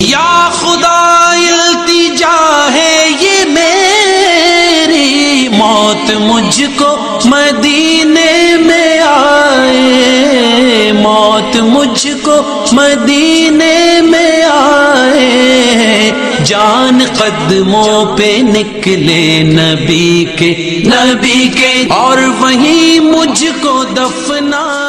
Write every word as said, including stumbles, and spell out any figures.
या खुदा इल्तिजा है ये मेरी, मौत मुझको मदीने में आए, मौत मुझको मदीने में आए, जान कदमों पे निकले नबी के, नबी के, और वहीं मुझको दफना